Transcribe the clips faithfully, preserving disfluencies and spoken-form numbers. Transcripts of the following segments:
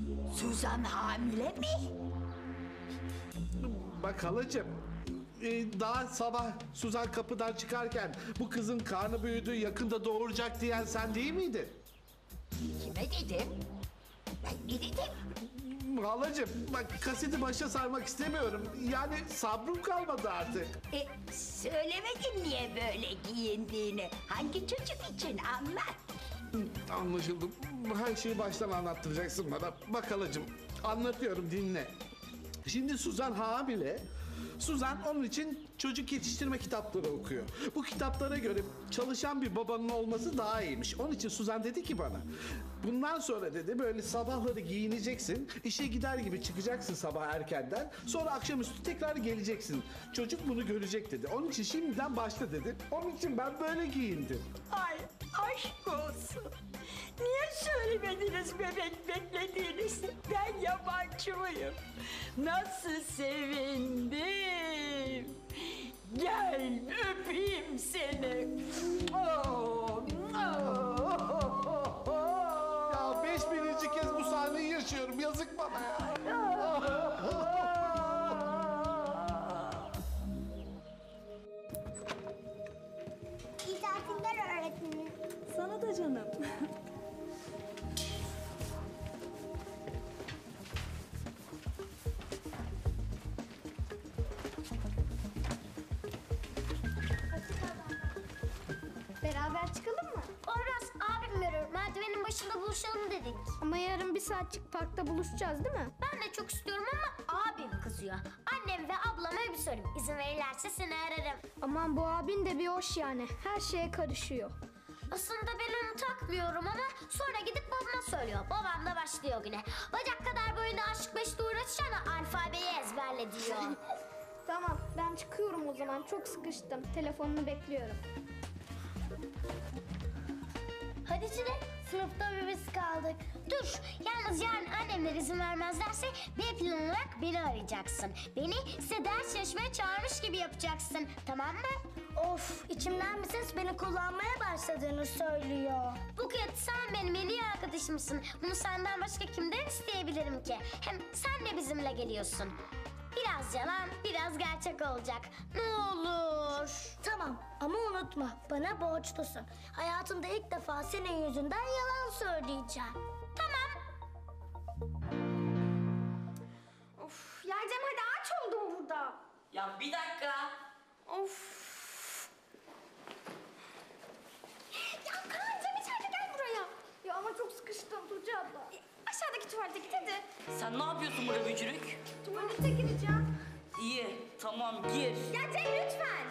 Suzan hamile mi? Bak halacığım, e, daha sabah Suzan kapıdan çıkarken bu kızın karnı büyüdü, yakında doğuracak diyen sen değil miydin? Kime dedim? Ben ne dedim? Halacığım bak, kaseti başa sarmak istemiyorum. Yani sabrım kalmadı artık. E, söylemedin niye böyle giyindiğini? Hangi çocuk için anlat. Anlaşıldı. Her şeyi baştan anlattıracaksın bana. Bak halacığım, anlatıyorum, dinle. Şimdi Suzan hamile. Suzan onun için çocuk yetiştirme kitapları okuyor. Bu kitaplara göre çalışan bir babanın olması daha iyiymiş. Onun için Suzan dedi ki bana, bundan sonra dedi böyle sabahları giyineceksin, işe gider gibi çıkacaksın sabah erkenden, sonra akşamüstü tekrar geleceksin. Çocuk bunu görecek dedi. Onun için şimdiden başla dedi. Onun için ben böyle giyindim. Ay aşk olsun. Niye söylemediniz bebek beklediğinizi? Ben yabancı mıyım? Nasıl sevindim. Gel öpeyim seni. Oh, oh, oh. Ya beş bininci kez bu sahneyi yaşıyorum. Yazık bana ya. İyi tatiller öğretmenim. Sana da canım. Beraber çıkalım mı? Olmaz. Abim görür. Merdivenin başında buluşalım dedik. Ama yarın bir saatçik parkta buluşacağız değil mi? Ben de çok istiyorum ama abim kızıyor. Annem ve ablama bir sorayım. İzin verirlerse seni ararım. Aman bu abin de bir hoş yani. Her şeye karışıyor. Aslında ben onu takmıyorum ama sonra gidip babama söylüyor. Babam da başlıyor güne. Bacak kadar boyunda aşk beşte uğraşacağına alfabeyi ezberle diyor. Tamam ben çıkıyorum o zaman. Çok sıkıştım. Telefonunu bekliyorum. Hadi Çilek, sınıfta bir biz kaldık. Dur, yalnız yarın annemler izin vermezlerse B plan olarak beni arayacaksın. Beni size ders çalışmaya çağırmış gibi yapacaksın, tamam mı? Of, içimden bir ses beni kullanmaya başladığını söylüyor. Buket, sen benim en iyi arkadaşımsın. Bunu senden başka kimden isteyebilirim ki? Hem sen de bizimle geliyorsun. Biraz yalan, biraz gerçek olacak. Ne olur. Tamam ama unutma, bana borçlusun. Hayatımda ilk defa senin yüzünden yalan söyleyeceğim. Tamam. Of Yercem hadi aç oldum burada. Ya bir dakika. Of. Ya Kaan Cem içeride gel buraya. Ya ama çok sıkıştım Tuğçe abla. Aşağıdaki tuvalete git hadi. Sen ne yapıyorsun burada bücürük? Tuvalete gireceğim. İyi, tamam gir. Ya Cem lütfen.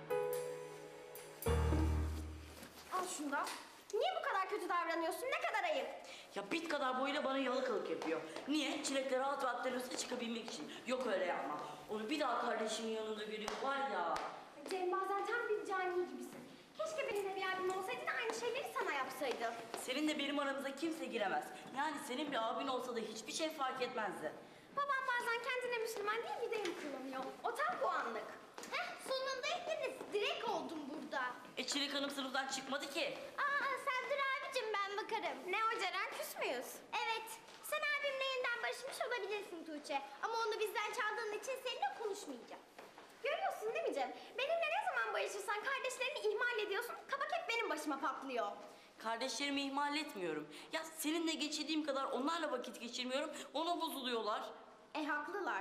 Al şunu da. Niye bu kadar kötü davranıyorsun? Ne kadar ayıp. Ya bit kadar boyuyla bana yalakalık yapıyor. Niye? Çilekleri rahat rahat terörüste çıkabilmek için. Yok öyle yapma. Onu bir daha kardeşimin yanında göreyim var ya. Cem bazen tam bir cani gibisin. Keşke benim de bir abim olsaydı da aynı şeyleri sana yapsaydı. Senin de benim aramıza kimse giremez. Yani senin bir abin olsa da hiçbir şey fark etmezdi. Babam bazen kendine Müslüman değil bir deyim kullanıyor. O tam bu anlık. Heh, sonunda ettiniz. Direkt oldum burada. E Çilek Hanım sınıftan çıkmadı ki. Aa, sen dur abicim, ben bakarım. Ne o Ceren, küs müyüz? Evet, sen abimle yeniden barışmış olabilirsin Tuğçe. Ama onu bizden çaldığın için seninle konuşmayacağım. Görüyorsun değil mi Cem? Benimle ne zaman barışırsan kardeşlerini ihmal ediyorsun. Kabak hep benim başıma patlıyor. Kardeşlerimi ihmal etmiyorum. Ya seninle geçirdiğim kadar onlarla vakit geçirmiyorum. Ona bozuluyorlar. E haklılar.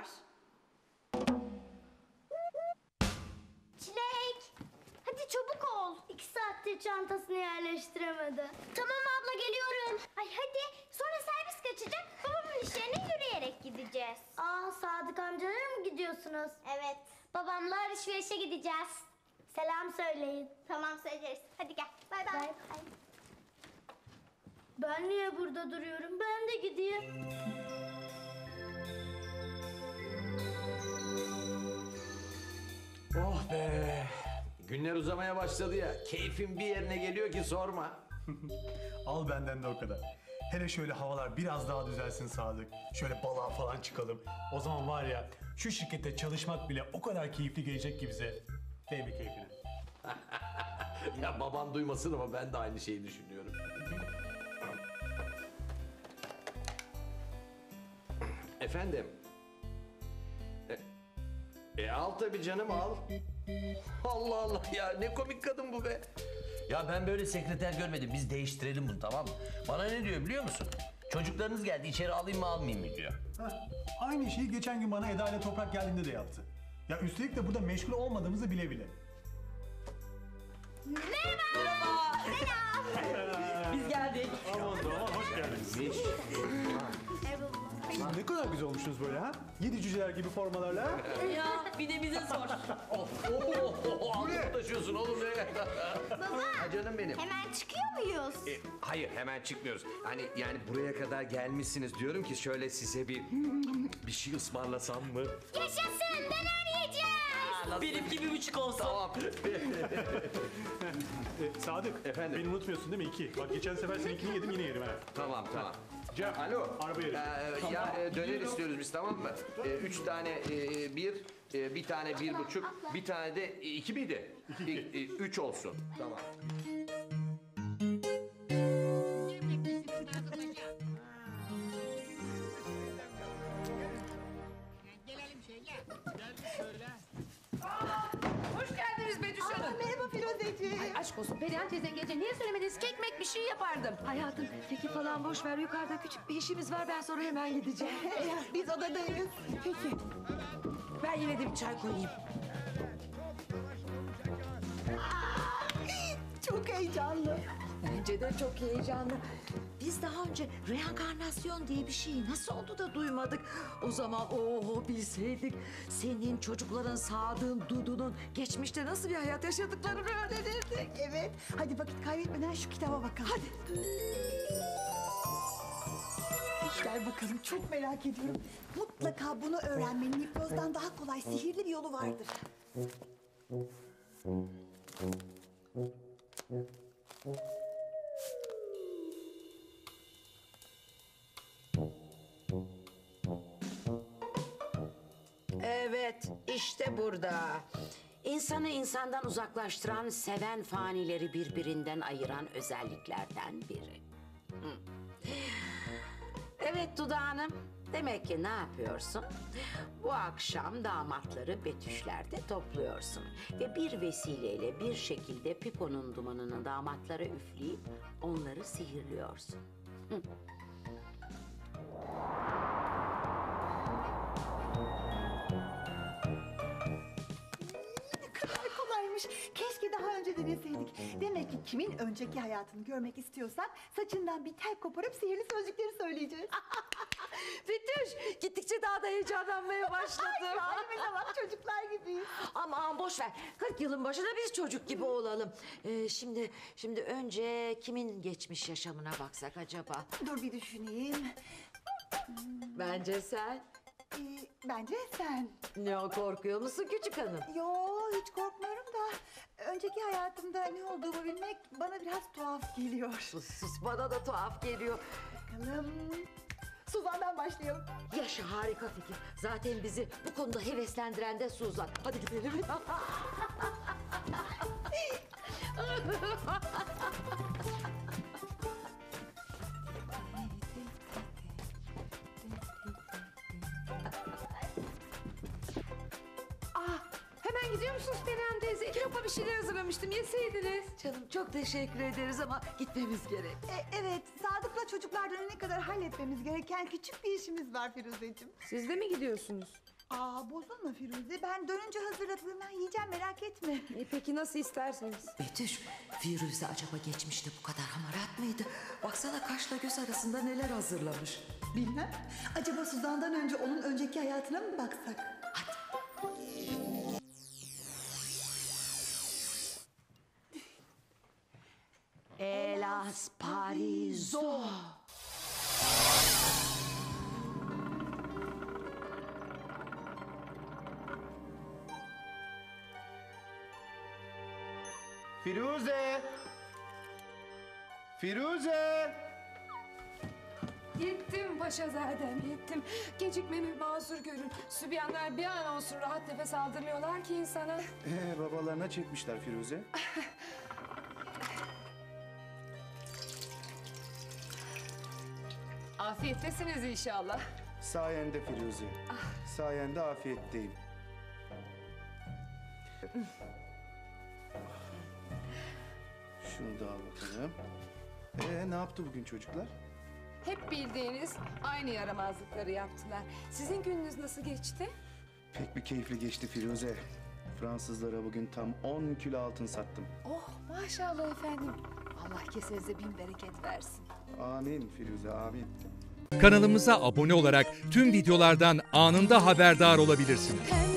Çilek, hadi çabuk ol. İki saattir çantasını yerleştiremedi. Tamam abla, geliyorum. Ay hadi, sonra servis kaçacak. Babamın iş yerine yürüyerek gideceğiz. Aa, Sadık amcalara mı gidiyorsunuz? Evet. Babamla alışverişe gideceğiz. Selam söyleyin. Tamam söyleriz. Hadi gel. Bay bay. Bay bay. Ben niye burada duruyorum? Ben de gideyim. Oh be! Günler uzamaya başladı ya. Keyfim bir yerine geliyor ki sorma. Al benden de o kadar. Hele şöyle havalar biraz daha düzelsin Sadık. Şöyle balığa falan çıkalım. O zaman var ya şu şirkette çalışmak bile o kadar keyifli gelecek ki bize. Değil mi keyfine? Ya baban duymasın ama ben de aynı şeyi düşünüyorum. Efendim? E, e al tabii canım al. Allah Allah ya ne komik kadın bu be. Ya ben böyle sekreter görmedim. Biz değiştirelim bunu, tamam mı? Bana ne diyor biliyor musun? Çocuklarınız geldi, içeri alayım mı almayayım mı diyor. Heh, aynı şeyi geçen gün bana Eda ile Toprak geldiğinde de yaptı. Ya üstelik de burada meşgul olmadığımızı bile bile. Biz geldik. Aman aman hoş geldiniz. Ne kadar güzel olmuşsunuz böyle ha? Yedi cüceler gibi formalarla. ha? Ya bir de bize sor. Of, oh, oh, altına taşıyorsun oğlum ne? Ha canım benim. Hemen çıkıyor muyuz? E, hayır hemen çıkmıyoruz. Hani yani buraya kadar gelmişsiniz diyorum ki şöyle size bir bir şey ısmarlasam mı? Yaşasın, döner yiyeceğiz. Benimki bir buçuk olsun. Tamam. E, Sadık, Efendim? beni unutmuyorsun değil mi? İki. Bak geçen sefer seninkini yedim yine yerim ha. tamam tamam. Cem, Alo. araba yerim. Ee, ya e, döner istiyoruz biz, tamam mı? Ee, üç tane e, bir, e, bir tane bir buçuk, bir tane de e, iki miydi? İki, e, üç olsun. Tamam. Hoş geldiniz Betüş Hanım. Merhaba Firuzeciğim. Ay aşk olsun Perihan teyzen gece niye söylemediniz ki ekmek bir şey yapardım. Hayatım keki falan boş ver. Yukarıda küçük bir işimiz var. Ben sonra hemen gideceğim. Biz odadayız. Peki. Ben yine de bir çay koyayım. Çok heyecanlı. Bence de çok heyecanlı. Biz daha önce reenkarnasyon diye bir şeyi nasıl oldu da duymadık. O zaman oho bilseydik senin çocukların Sadık'ın, Dudu'nun geçmişte nasıl bir hayat yaşadıklarını öğrenirdik. Evet. Hadi vakit kaybetmeden şu kitaba bakalım. Hadi. Gel bakalım, çok merak ediyorum. Mutlaka bunu öğrenmenin hipnozdan daha kolay sihirli bir yolu vardır. Evet, işte burada. İnsanı insandan uzaklaştıran, seven fanileri birbirinden ayıran özelliklerden biri. Hı. Evet Duda Hanım, demek ki ne yapıyorsun? Bu akşam damatları Betüşler'de topluyorsun. Ve bir vesileyle bir şekilde Pipo'nun dumanını damatlara üfleyip onları sihirliyorsun. Hı. Ne kadar kolaymış. Keşke daha önce deneseydik. Demek ki kimin önceki hayatını görmek istiyorsak saçından bir tel koparıp sihirli sözcükleri söyleyeceğiz. Betüş gittikçe daha da heyecanlanmaya başladım. Halimize bak, çocuklar gibiyiz. Aman boş ver. kırk yılın başında biz çocuk gibi olalım. Ee, şimdi şimdi önce kimin geçmiş yaşamına baksak acaba? Dur bir düşüneyim. Bence sen. Ee, bence sen. Ne o, korkuyor musun küçük hanım? Yo, hiç korkmuyorum da önceki hayatımda ne olduğumu bilmek bana biraz tuhaf geliyor. Sus sus, bana da tuhaf geliyor. Bakalım. Suzan'dan başlayalım. Yaşa, harika fikir. Zaten bizi bu konuda heveslendiren de Suzan. Hadi gidelim. Ah, hemen gidiyor musunuz Perihan teyze? İki lokma bir şeyler hazırlamıştım. Yeseydiniz. Canım çok teşekkür ederiz ama gitmemiz gerek. E, evet, Sadık'la çocuklar dönene kadar halletmemiz gereken küçük bir işimiz var Firuzeciğim. Siz de mi gidiyorsunuz? Aa, bozulma Firuze. Ben dönünce hazırladığımdan yiyeceğim, merak etme. E, peki nasıl isterseniz. Betüş, Firuze acaba geçmişte bu kadar hamarat mıydı? Baksana kaşla göz arasında neler hazırlamış. Bilmem. Acaba Suzan'dan önce onun önceki hayatına mı baksak? Hadi. Elas Parizo. Firuze! Firuze! Gittim paşazadem gittim. Gecikmemi mazur görün. Sübyanlar bir an olsun rahat nefes aldırmıyorlar ki insana. Ee, babalarına çekmişler Firuze. Afiyettesiniz inşallah. Sayende Firuze. Sayende afiyetteyim. Şunu da al bakalım. Ee, ne yaptı bugün çocuklar? Hep bildiğiniz aynı yaramazlıkları yaptılar. Sizin gününüz nasıl geçti? Pek bir keyifli geçti Firuze. Fransızlara bugün tam on kilo altın sattım. Oh maşallah efendim. Allah kesenize bin bereket versin. Amin Firuze, amin. Kanalımıza abone olarak tüm videolardan anında haberdar olabilirsiniz. Pembe